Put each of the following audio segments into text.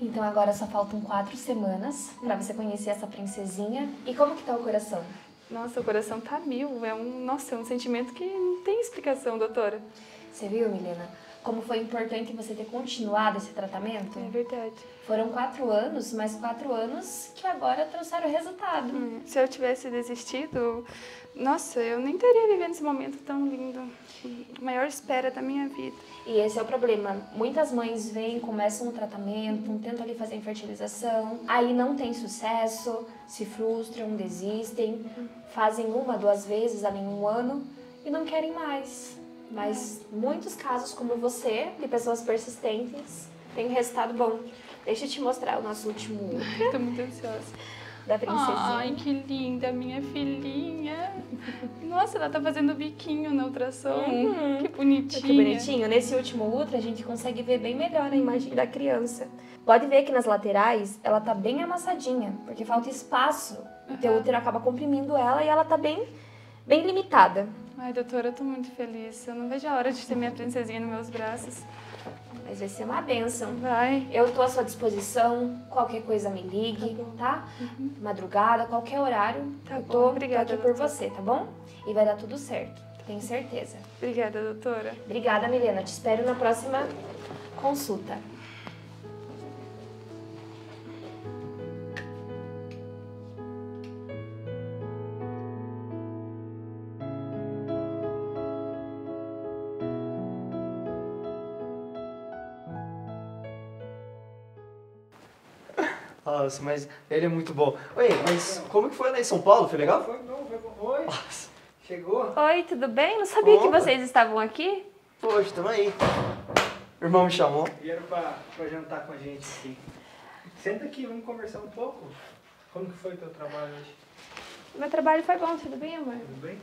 Então agora só faltam 4 semanas pra você conhecer essa princesinha. E como que tá o coração? Nossa, o coração tá mil. Nossa, é um sentimento que não tem explicação, doutora. Você viu, Milena? Como foi importante você ter continuado esse tratamento? É verdade. Foram 4 anos, mas 4 anos que agora trouxeram resultado. Se eu tivesse desistido, nossa, eu nem estaria vivendo esse momento tão lindo. A maior espera da minha vida. E esse é o problema. Muitas mães vêm, começam o tratamento, tentam ali fazer a infertilização, aí não tem sucesso, se frustram, desistem, fazem 1, 2 vezes ali em 1 ano e não querem mais. Mas muitos casos como você, de pessoas persistentes, têm resultado bom. Deixa eu te mostrar o nosso último útero Tô muito ansiosa. da princesinha. Ai, que linda, minha filhinha. Nossa, ela tá fazendo biquinho na ultrassom. Que bonitinha. Que bonitinho. Nesse último ultra, a gente consegue ver bem melhor a imagem da criança. Pode ver que nas laterais, ela tá bem amassadinha, porque falta espaço. O teu útero acaba comprimindo ela e ela tá bem limitada. Ai, doutora, eu tô muito feliz. Eu não vejo a hora de ter minha princesinha nos meus braços. Mas vai ser uma bênção. Vai. Eu tô à sua disposição. Qualquer coisa me ligue, tá? Madrugada, qualquer horário. Tá eu bom, tô obrigada, aqui por doutora. você, tá bom? E vai dar tudo certo. Tenho certeza. Obrigada, doutora. Obrigada, Milena. Te espero na próxima consulta. Nossa, mas ele é muito bom. Oi, mas como que foi lá em São Paulo? Foi legal? Foi bom, foi bom. Oi, Nossa. chegou? Oi, tudo bem? Não sabia que Opa. vocês estavam aqui. Poxa, tamo aí. O irmão me chamou. Vieram pra jantar com a gente aqui. Senta aqui, vamos conversar um pouco. Como que foi o teu trabalho hoje? Meu trabalho foi bom, tudo bem, amor? Tudo bem?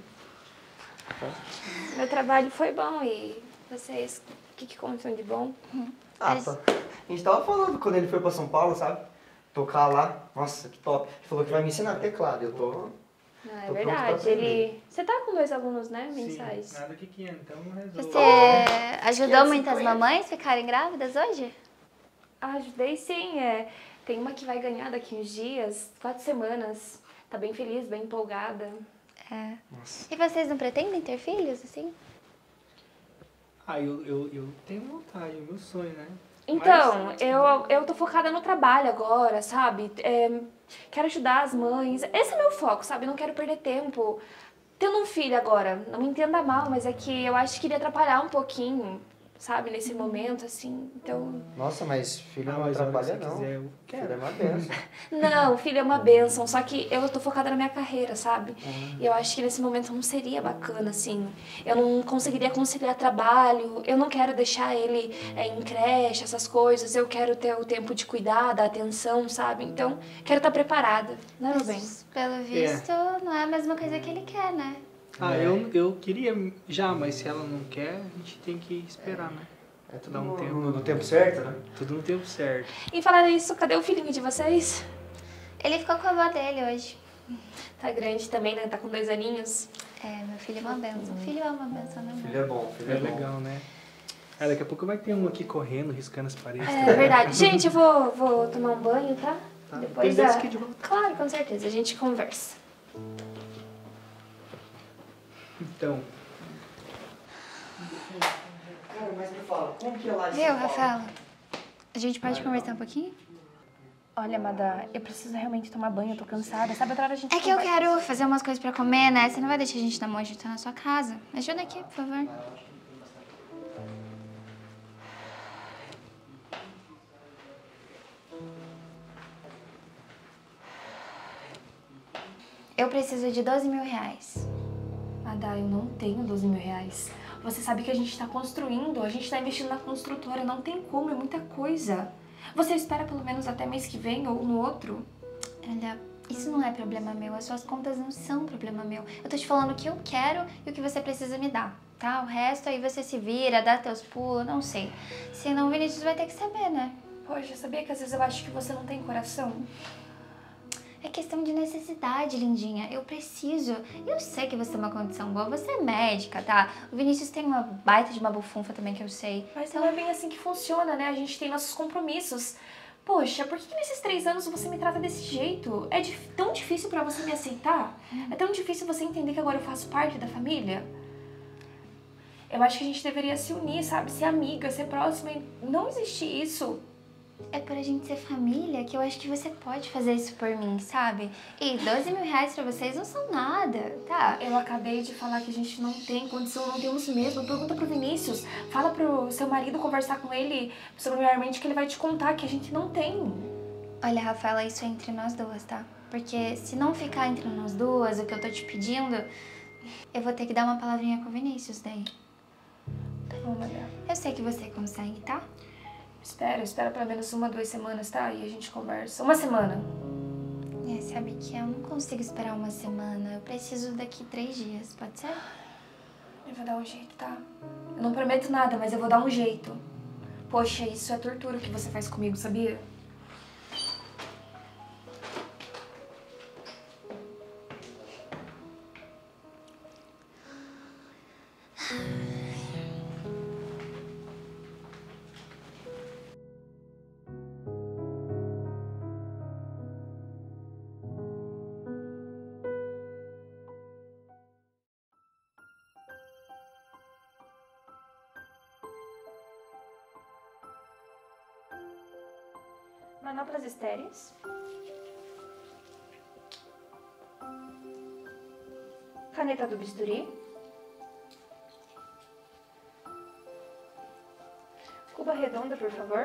Meu trabalho foi bom e vocês, o que contam de bom? Ah, tá. A gente tava falando quando ele foi pra São Paulo, sabe? Tocar lá. Nossa, que top. Ele falou que vai me ensinar teclado. Eu tô... Ah, é Tô pronto pra verdade. aprender. Você tá com 2 alunos, né, Sim, mensais? nada que 500, então resolve. Você ajudou 550. muitas mamães a ficarem grávidas hoje? Ah, ajudei sim. Tem uma que vai ganhar daqui uns dias, 4 semanas. Tá bem feliz, bem empolgada. É. Nossa. E vocês não pretendem ter filhos, assim? Ah, eu tenho vontade, é o meu sonho, né? Então, Mas- eu tô focada no trabalho agora, sabe? Quero ajudar as mães. Esse é meu foco, sabe? Não quero perder tempo tendo um filho agora. Não me entenda mal, mas é que eu acho que iria atrapalhar um pouquinho, sabe? Nesse momento, assim. Então... Nossa, mas filho Ah, não mas olha, atrapalha, se não. quiser, eu Filho é quero. uma benção. Não, filho é uma bênção, só que eu tô focada na minha carreira, sabe? E eu acho que nesse momento não seria bacana, assim. Eu não conseguiria conciliar trabalho, eu não quero deixar ele em creche, essas coisas. Eu quero ter o tempo de cuidar, da atenção, sabe? Então, quero estar preparada, né, meu bem? Pelo visto, não é a mesma coisa que ele quer, né? Ah, eu queria já, mas se ela não quer, a gente tem que esperar, né? É tudo Dá um no, tempo. no tempo certo, né? Tudo no tempo certo. E falar isso, cadê o filhinho de vocês? Ele ficou com a avó dele hoje. Tá grande também, né? Tá com 2 aninhos. É, meu filho é uma benção. Filho é uma benção, né, Filho é bom, filho É é bom. legal, né? Ah, daqui a pouco vai ter um aqui correndo, riscando as paredes. É verdade. Gente, eu vou tomar um banho, tá? Tá. Depois Depois aqui de volta. Claro, com certeza. A gente conversa. Então, Cara, mas me fala, como que é lá em São Viu, Paulo? Rafaela? A gente pode conversar um pouquinho? Olha, Amada, eu preciso realmente tomar banho, eu tô cansada. Sabe, outra hora a gente É que eu conversa. quero fazer umas coisas pra comer, né? Você não vai deixar a gente na mão, a gente tá na sua casa. Me ajuda aqui, por favor. Eu preciso de 12 mil reais. Amada, eu não tenho 12 mil reais. Você sabe que a gente tá construindo, a gente tá investindo na construtora, não tem como, é muita coisa. Você espera pelo menos até mês que vem ou no outro? Olha, isso não é problema meu, as suas contas não são problema meu. Eu tô te falando o que eu quero e o que você precisa me dar, tá? O resto aí você se vira, dá teus pulos, não sei. Senão o Vinícius vai ter que saber, né? Poxa, sabia que às vezes eu acho que você não tem coração? É questão de necessidade, lindinha. Eu preciso. Eu sei que você tem uma condição boa, você é médica, tá? O Vinícius tem uma baita de uma bufunfa também que eu sei. Mas não é bem assim que funciona, né? A gente tem nossos compromissos. Poxa, por que nesses 3 anos você me trata desse jeito? É tão difícil pra você me aceitar? É tão difícil você entender que agora eu faço parte da família? Eu acho que a gente deveria se unir, sabe? Ser amiga, ser próxima e não existir isso. É pra gente ser família que eu acho que você pode fazer isso por mim, sabe? E 12 mil reais pra vocês não são nada, tá? Eu acabei de falar que a gente não tem condição, não temos mesmo. Pergunta pro Vinícius. Fala pro seu marido conversar com ele familiarmente que ele vai te contar que a gente não tem. Olha, Rafaela, isso é entre nós duas, tá? Porque se não ficar entre nós duas, o que eu tô te pedindo, eu vou ter que dar uma palavrinha com o Vinícius daí. Tá bom, Maria. Eu sei que você consegue, tá? Espera pelo menos 1, 2 semanas, tá? E a gente conversa. 1 semana. Sabe que eu não consigo esperar 1 semana. Eu preciso daqui 3 dias, pode ser? Eu vou dar um jeito, tá? Eu não prometo nada, mas eu vou dar um jeito. Poxa, isso é tortura que você faz comigo, sabia? Manoplas estéreis. Caneta do bisturi. Cuba redonda, por favor.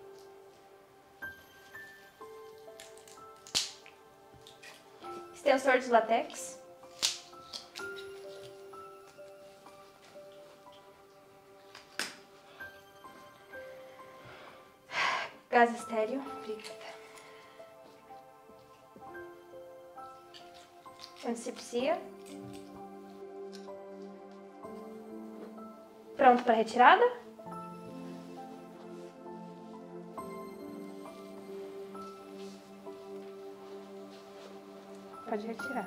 Extensor de látex. Gás estéreo. Obrigada. Antisepsia. Pronto para retirada? Pode retirar.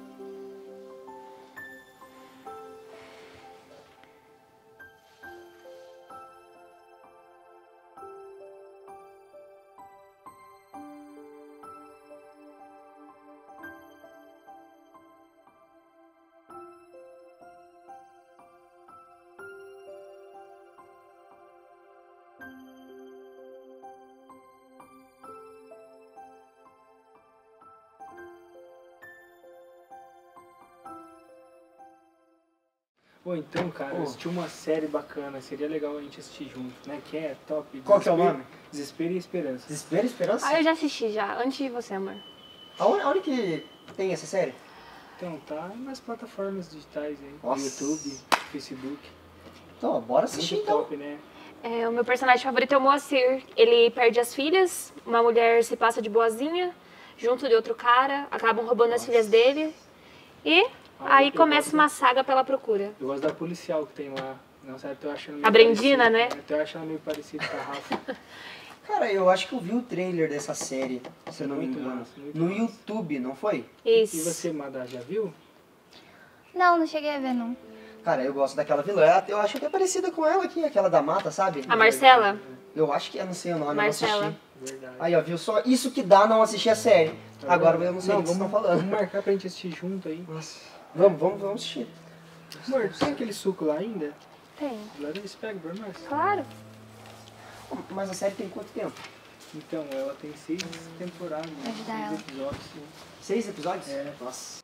Ou então, cara, eu assisti uma série bacana, seria legal a gente assistir junto, né? Que é top. Qual que é o nome? Desespero e Esperança. Desespero e Esperança? Ah, eu já assisti já, antes de você, amor. Aonde que tem essa série? Então, tá nas plataformas digitais aí, Nossa. YouTube, Facebook. Então, bora assistir Muito então. top, né? É, o meu personagem favorito é o Moacir. Ele perde as filhas, uma mulher se passa de boazinha, junto de outro cara, acabam roubando as filhas dele. E aí começa uma saga pela procura. Eu gosto da policial que tem lá. Não, sabe, tô achando meio A Brendina, né? parecido. Eu tô achando meio parecido com a Rafa. Cara, eu acho que eu vi o trailer dessa série, se eu não me Muito engano. massa, muito No massa. YouTube, não foi? Isso. E você, Madá, já viu? Não, não cheguei a ver, não. Cara, eu gosto daquela vilã. Eu acho que é parecida com ela aqui, aquela da mata, sabe? A Marcela? Eu acho que é, não sei o nome, Marcela. eu não assisti. Verdade. Aí, ó, viu só? Isso que dá não assistir a série. Tá Agora vendo? eu não sei o que vocês estão Vamos falando. marcar pra gente assistir junto aí. Nossa. Vamos assistir. Amor, tem aquele suco lá ainda? Tem. Lá eles pegam pra nós. Claro. Mas a série tem quanto tempo? Então, ela tem 6 temporadas, Vou ajudar 6 ela. episódios. 6 episódios? É. Nossa.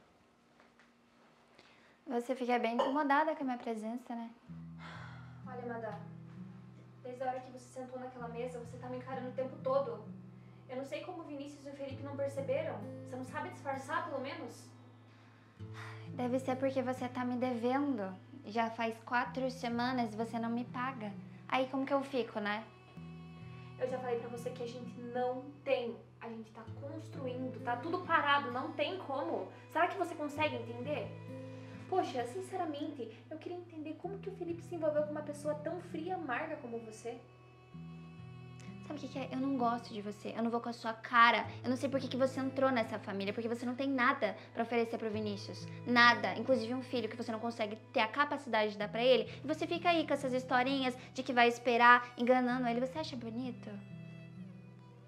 Você fica bem incomodada com a minha presença, né? Olha, Madá, desde a hora que você sentou naquela mesa, você tá me encarando o tempo todo. Eu não sei como o Vinícius e o Felipe não perceberam. Você não sabe disfarçar, pelo menos? Deve ser porque você tá me devendo. Já faz 4 semanas e você não me paga. Aí como que eu fico, né? Eu já falei pra você que a gente não tem. A gente tá construindo, tá tudo parado, não tem como. Será que você consegue entender? Poxa, sinceramente, eu queria entender como que o Felipe se envolveu com uma pessoa tão fria e amarga como você. Sabe o que é? Eu não gosto de você. Eu não vou com a sua cara. Eu não sei por que você entrou nessa família. Porque você não tem nada pra oferecer pro Vinícius. Nada. Inclusive um filho que você não consegue ter a capacidade de dar pra ele. E você fica aí com essas historinhas de que vai esperar, enganando ele. Você acha bonito?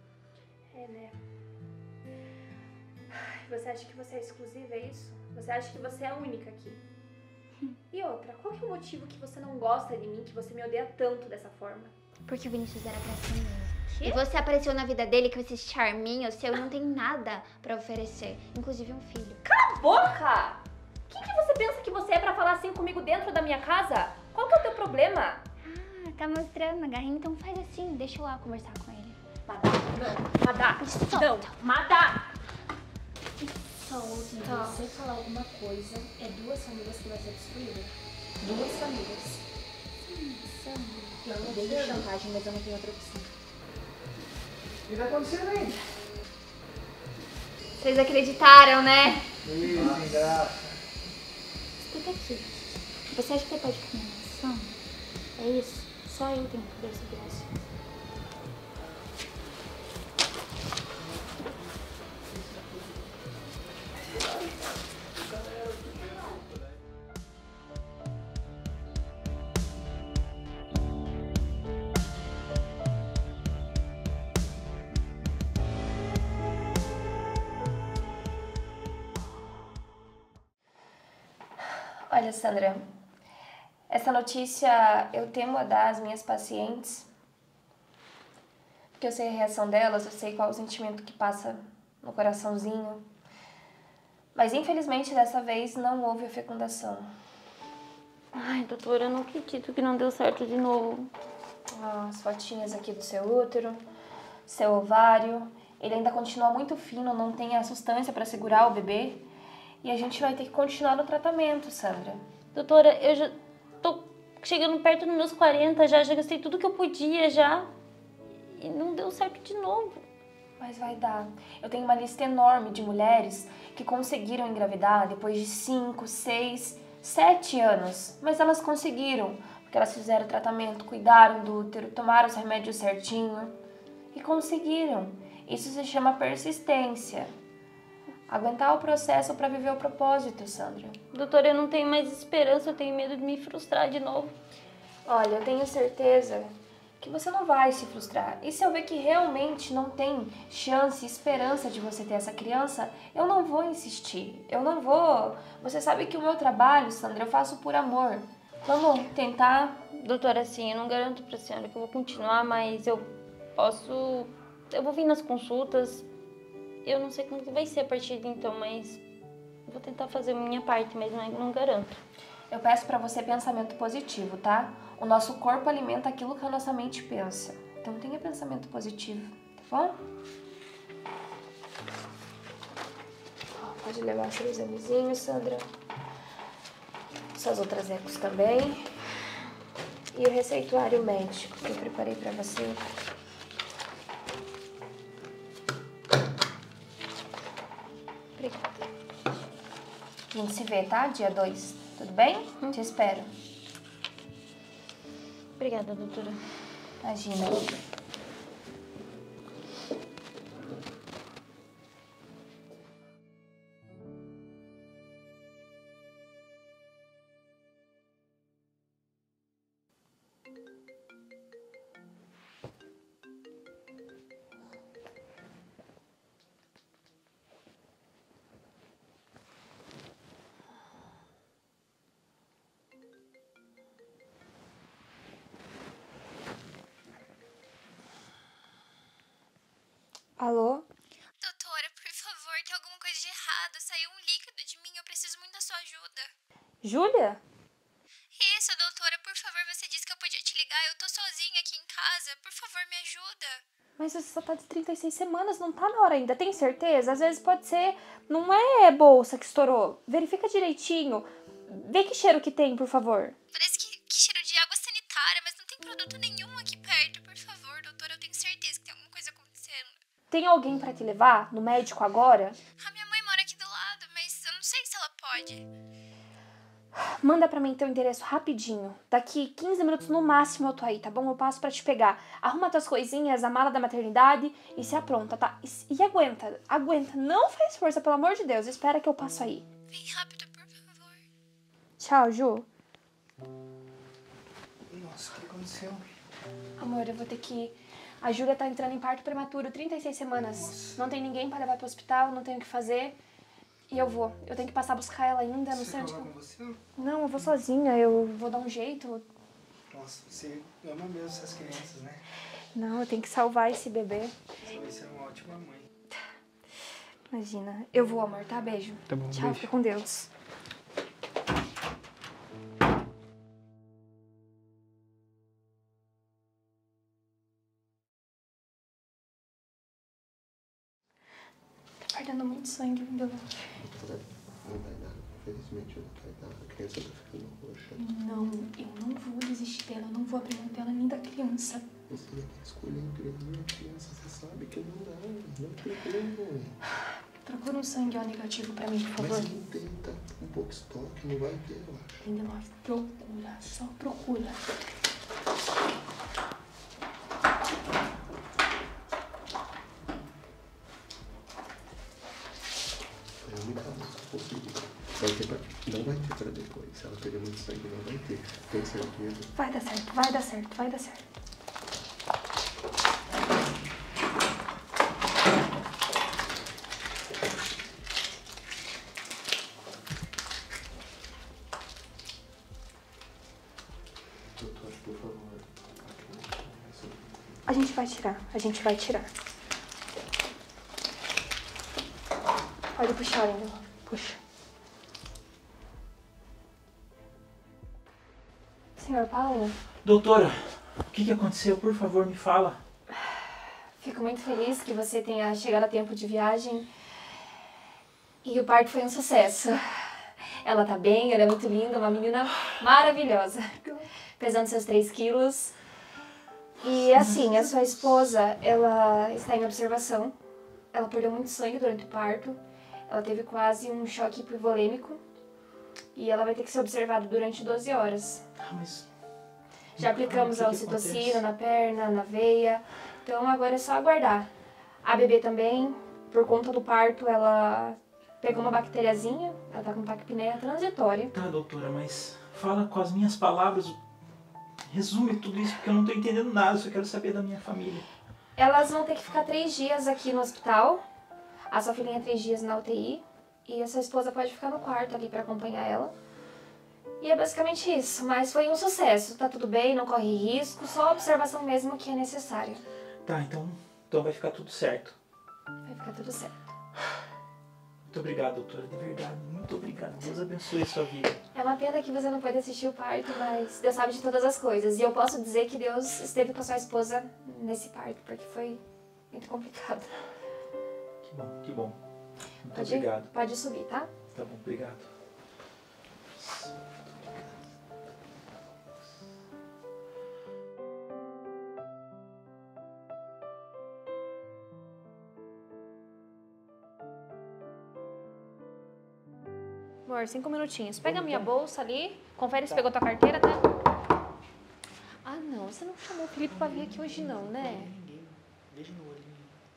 É, né? Você acha que você é exclusiva, é isso? Você acha que você é a única aqui? E outra, qual que é o motivo que você não gosta de mim, que você me odeia tanto dessa forma? Porque o Vinícius era gracinha. E você apareceu na vida dele com esse charminho seu e não tem nada pra oferecer. Inclusive um filho. Cala a boca! Quem que você pensa que você é pra falar assim comigo dentro da minha casa? Qual que é o teu problema? Ah, tá mostrando a garrinha, então faz assim, deixa eu lá conversar com ele. Madá, não, Madá, não, Madá! Se você falar alguma coisa, é 2 famílias que vai ser destruída. 2 famílias. Eu odeio chantagem, mas eu não tenho outra opção. O que tá acontecendo aí? Vocês acreditaram, né? Isso, sem graça. Escuta aqui. Você acha que você pode comer maçã? É isso? Só eu tenho poder sobre isso. Olha, Sandra, essa notícia eu temo a dar às minhas pacientes, porque eu sei a reação delas, eu sei qual o sentimento que passa no coraçãozinho, mas infelizmente dessa vez não houve a fecundação. Ai, doutora, eu não acredito que não deu certo de novo. As fotinhas aqui do seu útero, seu ovário, ele ainda continua muito fino, não tem a substância para segurar o bebê. E a gente vai ter que continuar no tratamento, Sandra. Doutora, eu já tô chegando perto dos meus 40, já gastei tudo que eu podia já. E não deu certo de novo. Mas vai dar. Eu tenho uma lista enorme de mulheres que conseguiram engravidar depois de 5, 6, 7 anos. Mas elas conseguiram, porque elas fizeram o tratamento, cuidaram do útero, tomaram os remédios certinho e conseguiram. Isso se chama persistência. Aguentar o processo para viver o propósito, Sandra. Doutora, eu não tenho mais esperança, eu tenho medo de me frustrar de novo. Olha, eu tenho certeza que você não vai se frustrar. E se eu ver que realmente não tem chance, esperança de você ter essa criança, eu não vou insistir. Eu não vou... Você sabe que o meu trabalho, Sandra, eu faço por amor. Vamos tentar... Doutora, assim, eu não garanto pra senhora que eu vou continuar, mas eu posso... Eu vou vir nas consultas. Eu não sei como que vai ser a partir de então, mas vou tentar fazer a minha parte, mas não garanto. Eu peço pra você pensamento positivo, tá? O nosso corpo alimenta aquilo que a nossa mente pensa. Então tenha pensamento positivo, tá bom? Pode levar seu examezinho, Sandra. Suas outras ecos também. E o receituário médico que eu preparei pra você. Obrigada. A gente se vê, tá? Dia 2. Tudo bem? Te espero. Obrigada, doutora. Imagina. Alô? Doutora, por favor, tem alguma coisa de errado. Saiu um líquido de mim, eu preciso muito da sua ajuda. Júlia? Isso, doutora, por favor, você disse que eu podia te ligar. Eu tô sozinha aqui em casa. Por favor, me ajuda. Mas você só tá de 36 semanas, não tá na hora ainda, tem certeza? Às vezes pode ser, não é bolsa que estourou. Verifica direitinho. Vê que cheiro que tem, por favor. Parece que cheiro de água sanitária, mas não tem produto nenhum aqui perto. Por favor, doutora, eu tenho certeza que tem alguma coisa acontecendo. Tem alguém pra te levar no médico agora? A minha mãe mora aqui do lado, mas eu não sei se ela pode. Manda pra mim teu endereço rapidinho. Daqui 15 minutos no máximo eu tô aí, tá bom? Eu passo pra te pegar. Arruma tuas coisinhas, a mala da maternidade e se apronta, tá? E aguenta, aguenta. Não faz força, pelo amor de Deus. Espera que eu passo aí. Vem rápido, por favor. Tchau, Ju. Nossa, o que aconteceu? Amor, eu vou ter que A Júlia tá entrando em parto prematuro, 36 semanas. Nossa. Não tem ninguém pra levar pro hospital, não tenho o que fazer. E eu vou. Eu tenho que passar a buscar ela ainda, não Você sei onde vai que com você? Não, eu vou sozinha, eu vou dar um jeito. Nossa, você ama mesmo essas crianças, né? Não, eu tenho que salvar esse bebê. Você vai ser uma ótima mãe. Imagina. Eu vou, amor, tá? Beijo. Tá bom, Tchau, beijo. fica com Deus. Tá perdendo muito sangue, viu? Não vai dar. Infelizmente não vai dar. A criança tá ficando roxa. Não, eu não vou desistir dela, eu não vou abrir mão dela nem da criança. Você ia ter que escolher entre a minha criança. Você sabe que não dá. Não tem como. Procura um sangue O negativo pra mim, por favor. Mas não tem, tá um pouco estoque. Não vai ter, eu acho. Lindelof, procura, só procura. Foi a única coisa que eu consegui. Não vai ter pra depois. Se ela perder muito sangue, não vai ter. Tem certeza? Vai dar certo, vai dar certo, vai dar certo. Doutor, por favor. A gente vai tirar, a gente vai tirar. Pode puxar, Lindelof, puxa. Senhor Paulo, Doutora, o que aconteceu? Por favor, me fala. fico muito feliz que você tenha chegado a tempo de viagem. E o parto foi um sucesso. Ela tá bem, ela é muito linda, uma menina maravilhosa. Pesando seus 3 quilos. E assim, a sua esposa, ela está em observação. Ela perdeu muito sangue durante o parto. Ela teve quase um choque hipovolêmico. E ela vai ter que ser observada durante 12 horas. Ah, mas... Já aplicamos a ocitocina na perna, na veia. Então agora é só aguardar. A bebê também, por conta do parto, ela pegou uma bacteriazinha. Ela tá com taquipneia transitória. Tá, doutora, mas fala com as minhas palavras. Resume tudo isso, porque eu não tô entendendo nada. Eu só quero saber da minha família. Elas vão ter que ficar 3 dias aqui no hospital. A sua filhinha 3 dias na UTI. E a sua esposa pode ficar no quarto ali pra acompanhar ela. E é basicamente isso. Mas foi um sucesso. Tá tudo bem, não corre risco. Só a observação mesmo que é necessária. Tá, então vai ficar tudo certo. Vai ficar tudo certo. Muito obrigado, doutora. De verdade, muito obrigado. Deus abençoe a sua vida. É uma pena que você não pôde assistir o parto, mas Deus sabe de todas as coisas. E eu posso dizer que Deus esteve com a sua esposa nesse parto, porque foi muito complicado. Que bom, que bom. Muito obrigado. Pode subir, tá? Tá bom, obrigado. Amor, 5 minutinhos. Pega a minha bolsa ali, confere se pegou tua carteira, tá? Ah, não. Você não chamou o Felipe pra vir aqui hoje não, né? Ninguém. Beijo no olho.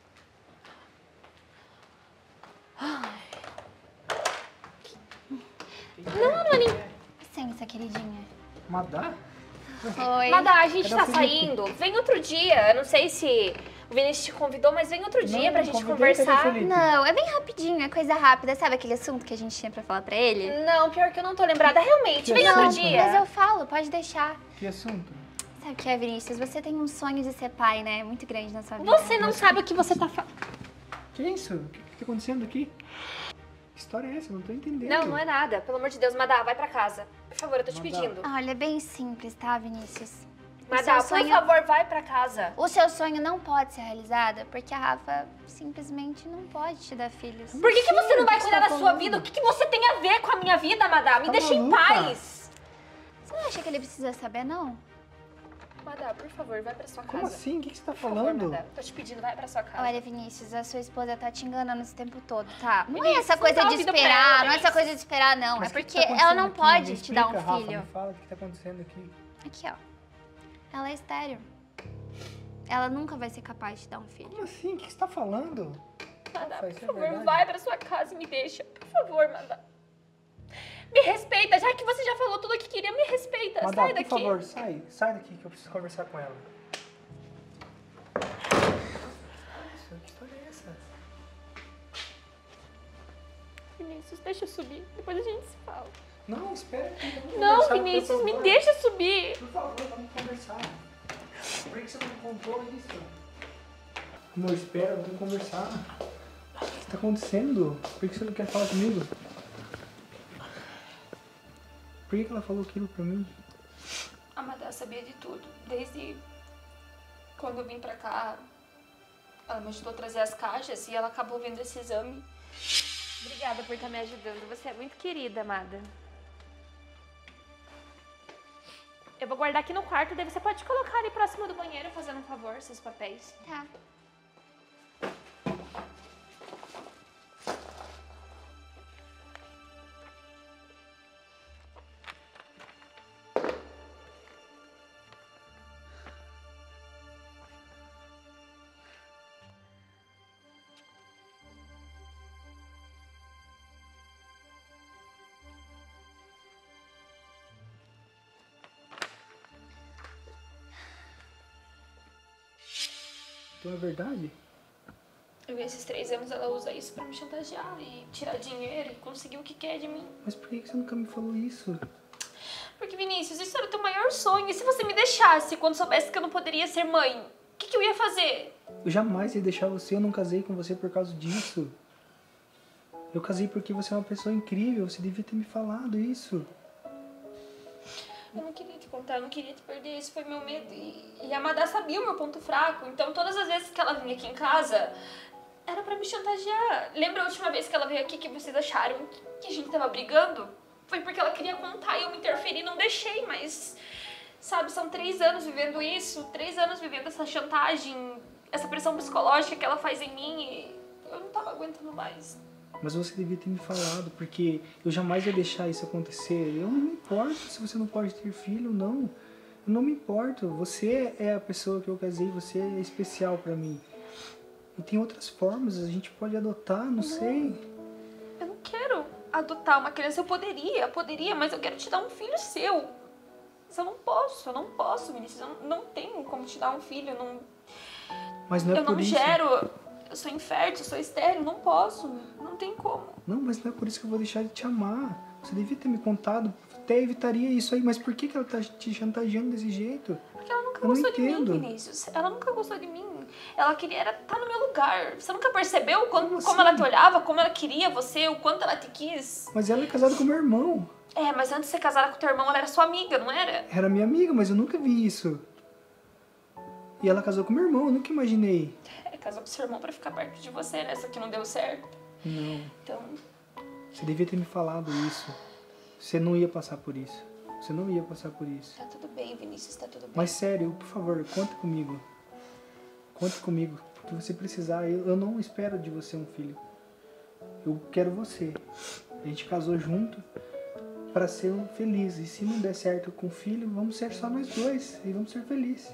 Licença, queridinha. Madá? Oi. Madá, a gente Cadê tá o Felipe? saindo. Vem outro dia. Eu não sei se o Vinícius te convidou, mas vem outro dia pra gente convidei, cadê o conversar. Felipe? Não, é bem rapidinho, é coisa rápida. Sabe aquele assunto que a gente tinha pra falar pra ele? Não, pior que eu não tô lembrada. Realmente, vem Não, outro dia. mas eu falo, pode deixar. Que assunto? Sabe o que é, Vinícius? Você tem um sonho de ser pai, né? Muito grande na sua vida. Você não sabe o que você tá falando. Que isso? O que tá acontecendo aqui? Que história é essa? Eu não tô entendendo. Não, não é nada. Pelo amor de Deus, Madá, vai pra casa. Por favor, eu tô te Madá. pedindo. Olha, é bem simples, tá, Vinícius? Madá, seu por sonho- favor, vai pra casa. O seu sonho não pode ser realizado porque a Rafa simplesmente não pode te dar filhos. Por que você não vai O que cuidar você da tá sua falando? vida? O que você tem a ver com a minha vida, Madá? Me Tá deixa em maluca? paz. Você não acha que ele precisa saber, não? Madá, por favor, vai pra sua casa. Como assim? O que você tá Por favor, falando? Madá. Tô te pedindo, vai pra sua casa. Olha, Vinícius, a sua esposa tá te enganando esse tempo todo, tá? Não é Vinícius, essa coisa não dá de ouvido pra esperar, ela, não é essa Vinícius. coisa de esperar, não. Mas É o que porque tá ela não acontecendo aqui? pode Me te dar um explica, filho. Rafa, me fala o que tá acontecendo aqui. Aqui, ó. Ela é estéril. Ela nunca vai ser capaz de dar um filho. Como assim? O que você tá falando? Madá, Rafa, por isso é favor, verdade? vai pra sua casa e me deixa. Por favor, Madá. Me respeita, já que você já falou tudo o que queria, me respeita. Madá, Sai daqui. por favor, sai. Sai daqui que eu preciso conversar com ela. que história é essa? Vinícius, deixa eu subir. Depois a gente se fala. Não, espera aqui, vamos Não, conversar, Vinícius, por me favor. deixa subir. Por favor, vamos conversar. Por que você não contou isso? Amor, espera, vamos conversar. O que está acontecendo? Por que você não quer falar comigo? Por que ela falou aquilo pra mim? A Madá sabia de tudo. Desde quando eu vim pra cá, ela me ajudou a trazer as caixas e ela acabou vendo esse exame. Obrigada por estar me ajudando. Você é muito querida, amada. Eu vou guardar aqui no quarto, daí você pode colocar ali próximo do banheiro, fazendo um favor, seus papéis. Tá. Então é verdade? E esses 3 anos ela usa isso pra me chantagear e tirar dinheiro e conseguir o que quer de mim. Mas por que você nunca me falou isso? Porque, Vinícius, isso era o teu maior sonho. E se você me deixasse quando soubesse que eu não poderia ser mãe? O que eu ia fazer? Eu jamais ia deixar você, eu não casei com você por causa disso. Eu casei porque você é uma pessoa incrível, você devia ter me falado isso. Eu não queria te contar, eu não queria te perder, esse foi meu medo. E a Madá sabia o meu ponto fraco, então todas as vezes que ela vinha aqui em casa, era pra me chantagear. Lembra a última vez que ela veio aqui que vocês acharam que a gente tava brigando? Foi porque ela queria contar e eu me interferi, não deixei, mas... Sabe, são 3 anos vivendo isso, 3 anos vivendo essa chantagem, essa pressão psicológica que ela faz em mim e eu não tava aguentando mais. Mas você devia ter me falado, porque eu jamais ia deixar isso acontecer. Eu não me importo se você não pode ter filho, não. Eu não me importo. Você é a pessoa que eu casei, você é especial pra mim. E tem outras formas, a gente pode adotar, não sei. Eu não quero adotar uma criança, eu poderia, mas eu quero te dar um filho seu. Mas eu não posso, Vinícius, eu não tenho como te dar um filho, Mas não é eu por não isso. gero, eu sou infértil, eu sou estéril, não posso, não tem como. Não, mas não é por isso que eu vou deixar de te amar. Você devia ter me contado, até evitaria isso aí. Mas por que ela tá te chantageando desse jeito? Porque ela nunca Eu não gostou de mim, entendo. Vinícius. Ela nunca gostou de mim. Ela queria estar no meu lugar. Você nunca percebeu como assim? ela te olhava, como ela queria você, o quanto ela te quis? Mas ela é casada com meu irmão. É, mas antes de ser casada com teu irmão, ela era sua amiga, não era? Era minha amiga, mas eu nunca vi isso. E ela casou com meu irmão, eu nunca imaginei. É, casou com seu irmão pra ficar perto de você, né? Só que não deu certo. Não. Então, Você devia ter me falado isso. Você não ia passar por isso. Você não ia passar por isso. tá tudo bem, Vinícius, tá tudo bem. Mas sério, por favor, conta comigo. Conta comigo. O que você precisar. Eu não espero de você um filho. Eu quero você. A gente casou junto para ser feliz. E se não der certo com o filho, vamos ser só nós dois. E vamos ser felizes.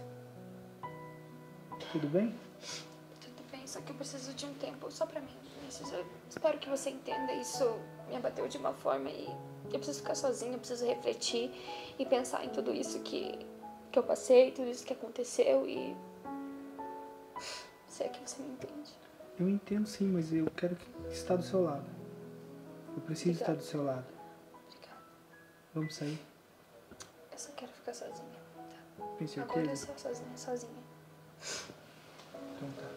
Tudo bem? Tudo bem, só que eu preciso de um tempo só pra mim, Vinícius. Eu espero que você entenda. Isso me abateu de uma forma e eu preciso ficar sozinha, eu preciso refletir e pensar em tudo isso que eu passei, tudo isso que aconteceu e... Se é que você me entende. Eu entendo sim, mas eu quero estar do seu lado. Eu preciso Obrigada. estar do seu lado. Obrigada. Vamos sair? Eu só quero ficar sozinha, tá? Tem Agora eu certeza? sou sozinha. Então tá.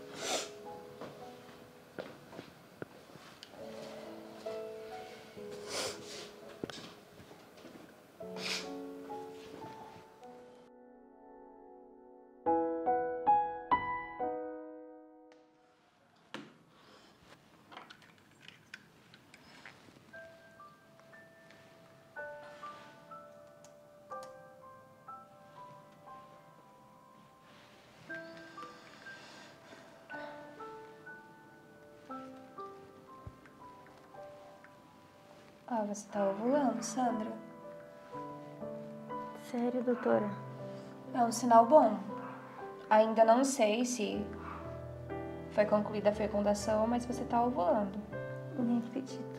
Ah, você tá ovulando, Sandra? Sério, doutora? É um sinal bom. Ainda não sei se foi concluída a fecundação, mas você tá ovulando. Nem acredito.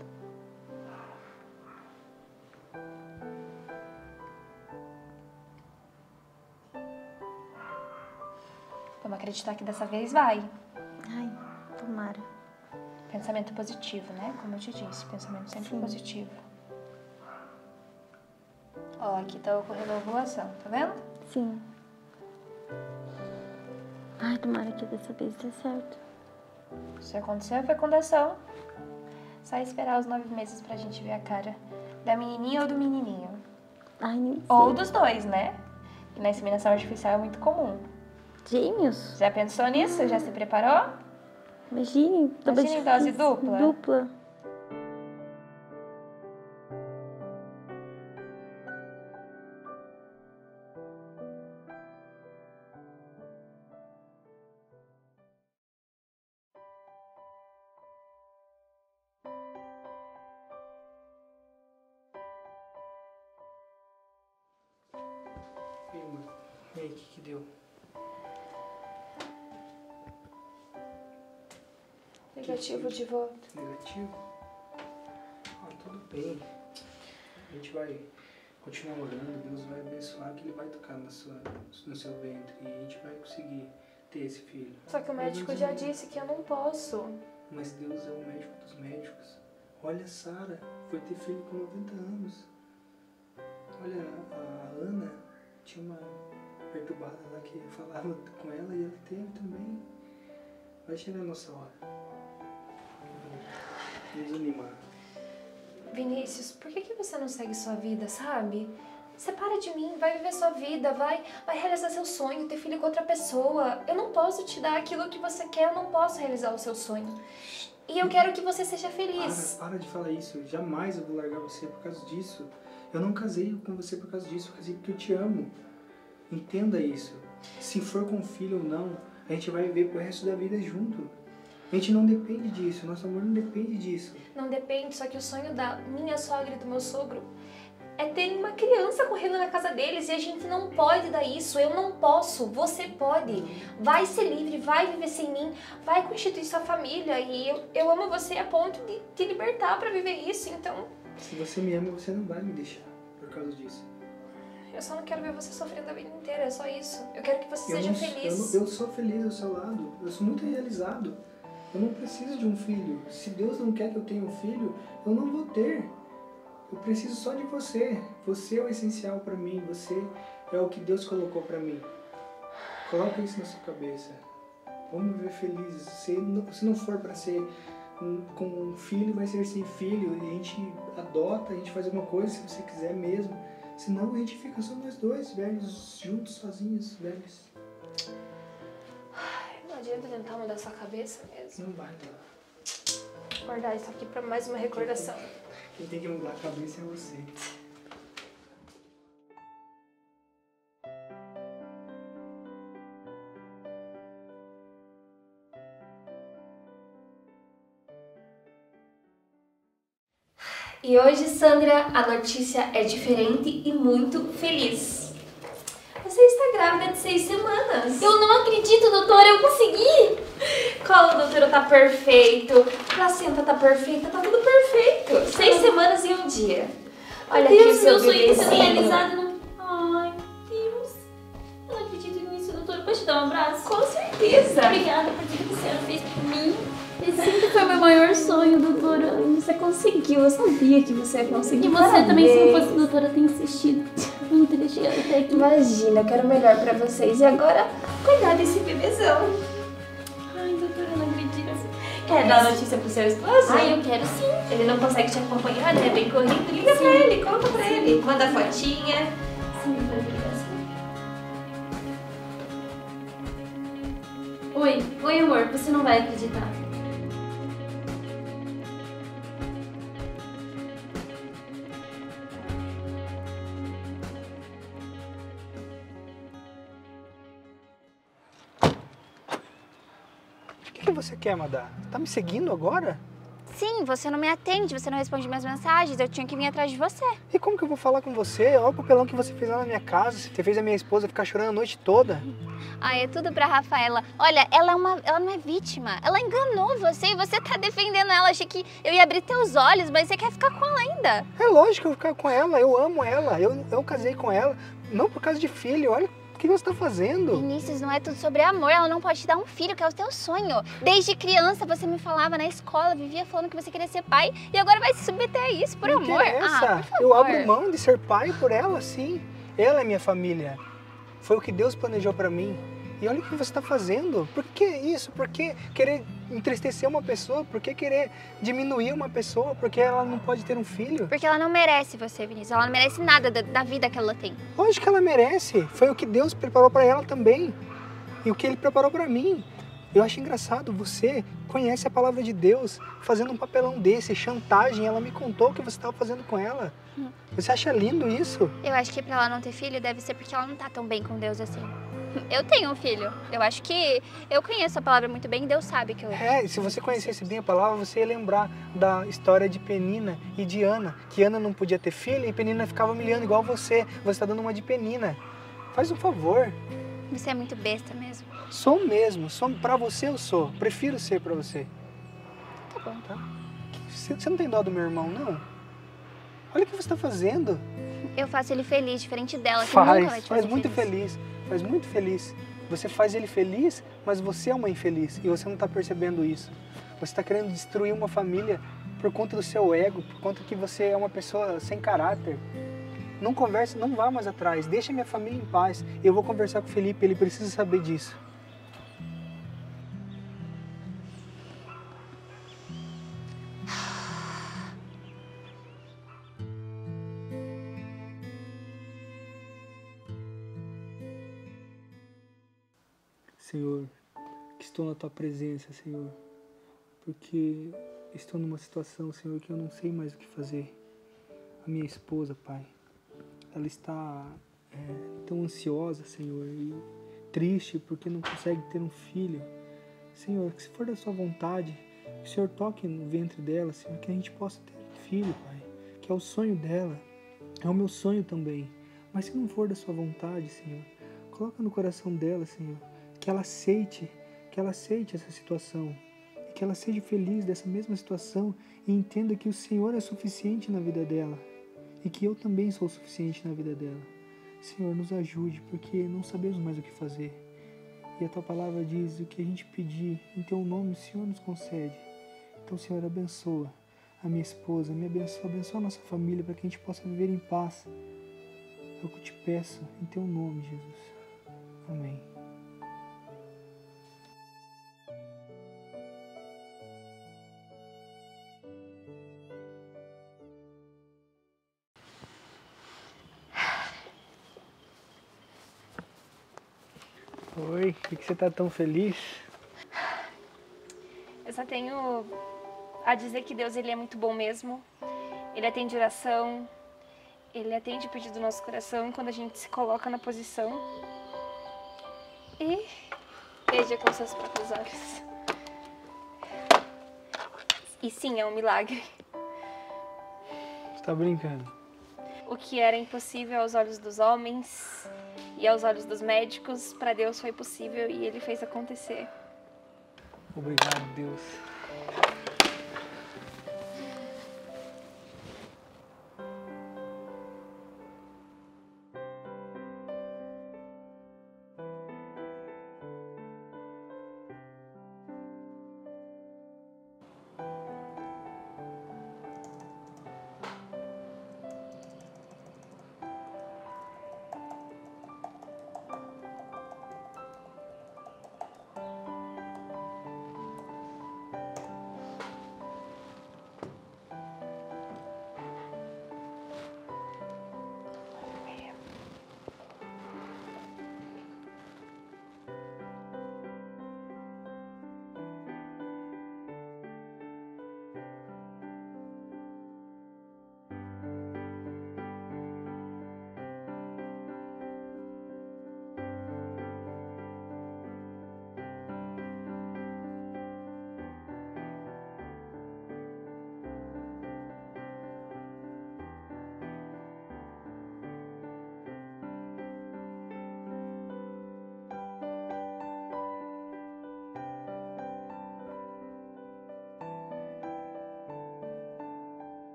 Vamos acreditar que dessa vez vai. Ai, Tomara. Pensamento positivo, né? Como eu te disse, pensamento sempre positivo. Ó, aqui tá ocorrendo a ovulação, tá vendo? Sim. Ai, tomara que dessa vez dê certo. Se acontecer a fecundação, só esperar os 9 meses pra gente ver a cara da menininha ou do menininho. Ai, nem sei. Ou dos dois, né? Que na inseminação artificial é muito comum. Gêmeos? Já pensou nisso? Já se preparou? Imagine. Imagine em dose dupla. Dupla. E aí, amor? E aí, o que deu? Negativo de volta. Negativo? Ah, tudo bem. A gente vai continuar orando, Deus vai abençoar, que Ele vai tocar no seu ventre e a gente vai conseguir ter esse filho. Só que o médico já disse que eu não posso. Mas Deus é o médico dos médicos. Olha a Sara, foi ter filho com 90 anos. Olha, a Ana tinha uma perturbada lá que falava com ela e ela teve também. Vai chegar a nossa hora. Vamos animar. Vinícius, por que você não segue sua vida, sabe? Separa de mim, vai viver sua vida, vai realizar seu sonho, ter filho com outra pessoa. Eu não posso te dar aquilo que você quer, eu não posso realizar o seu sonho. E eu quero que você seja feliz. Para de falar isso. Jamais eu vou largar você por causa disso. Eu não casei com você por causa disso, eu casei porque eu te amo. Entenda isso. Se for com filho ou não, a gente vai viver pro resto da vida junto. A gente não depende disso, nosso amor não depende disso. Não depende, só que o sonho da minha sogra e do meu sogro é ter uma criança correndo na casa deles e a gente não pode dar isso, eu não posso, você pode. Vai ser livre, vai viver sem mim, vai constituir sua família e eu amo você a ponto de te libertar pra viver isso, então... Se você me ama, você não vai me deixar por causa disso. Eu só não quero ver você sofrendo a vida inteira, é só isso. Eu quero que você seja feliz. Eu sou feliz ao seu lado, eu sou muito realizado. Eu não preciso de um filho. Se Deus não quer que eu tenha um filho, eu não vou ter. Eu preciso só de você. Você é o essencial pra mim. Você é o que Deus colocou pra mim. Coloca isso na sua cabeça. Vamos viver felizes. Se não for pra ser com um filho, vai ser sem filho. E a gente adota, a gente faz alguma coisa se você quiser mesmo. Senão a gente fica só nós dois, velhos, juntos, sozinhos, velhos. Não adianta tentar mudar sua cabeça mesmo. Não vai mudar. Vou guardar isso aqui pra mais uma recordação. Quem tem que mudar a cabeça é você. E hoje, Sandra, a notícia é diferente e muito feliz. Você está grávida de 6 semanas. Eu não acredito, doutora, eu consegui! Colo do útero tá perfeito, placenta tá perfeita, tá tudo perfeito. 6 semanas e 1 dia. Olha Meu aqui o Deus, seu meu sonho está sendo bebezinho. realizado. Ai, Deus. Eu não acredito nisso, doutora. Pode te dar um abraço? Com certeza. Obrigada por tudo que a senhora fez por mim. Esse sempre foi meu maior sonho, doutora. Você conseguiu, eu sabia que você ia conseguir. E você também, se não fosse doutora, tem insistido. Eu não teria chegado até aqui. Imagina, eu quero o melhor pra vocês. E agora, cuidar desse bebezão. Ai, doutora, eu não acredito. Quer dar a notícia pro seu esposo? Ai, eu quero sim. Ele não consegue te acompanhar, né? Bem corrido. Liga pra ele, conta pra ele. Manda fotinha. Sim, doutora. Oi, amor, você não vai acreditar. O que você quer, Madá? Tá me seguindo agora? Sim, você não me atende, você não responde minhas mensagens, eu tinha que vir atrás de você. E como que eu vou falar com você? Olha o papelão que você fez lá na minha casa. Você fez a minha esposa ficar chorando a noite toda. Ai, é tudo pra Rafaela. Olha, ela não é vítima. Ela enganou você e você tá defendendo ela. Achei que eu ia abrir teus olhos, mas você quer ficar com ela ainda. É lógico que eu vou ficar com ela, eu amo ela. Eu casei com ela, não por causa de filho. Olha o que você tá fazendo? Vinícius, não é tudo sobre amor. Ela não pode te dar um filho, que é o teu sonho. Desde criança você me falava na escola, vivia falando que você queria ser pai e agora vai se submeter a isso por amor. Interessa. Por favor. Eu abro mão de ser pai por ela, sim. Ela é minha família. Foi o que Deus planejou pra mim. E olha o que você está fazendo. Por que isso? Por que querer entristecer uma pessoa? Por que querer diminuir uma pessoa? Porque ela não pode ter um filho? Porque ela não merece você, Vinícius. Ela não merece nada da vida que ela tem. Lógico que ela merece. Foi o que Deus preparou para ela também. E o que Ele preparou para mim. Eu acho engraçado, você conhece a palavra de Deus fazendo um papelão desse, chantagem. Ela me contou o que você estava fazendo com ela. Você acha lindo isso? Eu acho que pra ela não ter filho deve ser porque ela não tá tão bem com Deus assim. Eu tenho um filho. Eu acho que eu conheço a palavra muito bem e Deus sabe que eu... É, se você conhecesse bem a palavra, você ia lembrar da história de Penina e de Ana. Que Ana não podia ter filho e Penina ficava humilhando igual você. Você está dando uma de Penina. Faz um favor. Você é muito besta mesmo. Sou mesmo. Pra você eu sou. Prefiro ser pra você. Tá bom. Tá? Você não tem dó do meu irmão, não? Olha o que você está fazendo. Eu faço ele feliz, diferente dela, que nunca vai te fazer Faz muito feliz. Faz muito feliz. Você faz ele feliz, mas você é uma infeliz e você não está percebendo isso. Você está querendo destruir uma família por conta do seu ego, por conta que você é uma pessoa sem caráter. Não converse, não vá mais atrás. Deixa minha família em paz. Eu vou conversar com o Felipe, ele precisa saber disso. Senhor, que estou na Tua presença, Senhor, porque estou numa situação, Senhor, que eu não sei mais o que fazer. A minha esposa, Pai, ela está tão ansiosa, Senhor, e triste porque não consegue ter um filho. Senhor, que se for da Sua vontade, que o Senhor toque no ventre dela, Senhor, que a gente possa ter um filho, Pai, que é o sonho dela, é o meu sonho também. Mas se não for da Sua vontade, Senhor, coloca no coração dela, Senhor, que ela aceite essa situação, e que ela seja feliz dessa mesma situação e entenda que o Senhor é suficiente na vida dela e que eu também sou suficiente na vida dela. Senhor, nos ajude, porque não sabemos mais o que fazer. E a Tua palavra diz, o que a gente pedir em Teu nome, o Senhor nos concede. Então, Senhor, abençoa a minha esposa, me abençoa a nossa família, para que a gente possa viver em paz. É o que eu te peço, em Teu nome, Jesus. Amém. Oi, por que você tá tão feliz? Eu só tenho a dizer que Deus, ele é muito bom mesmo. Ele atende oração, ele atende o pedido do nosso coração quando a gente se coloca na posição. E veja com seus próprios olhos. E sim, é um milagre. Você tá brincando? O que era impossível aos olhos dos homens e aos olhos dos médicos, para Deus foi possível e Ele fez acontecer. Obrigado, Deus.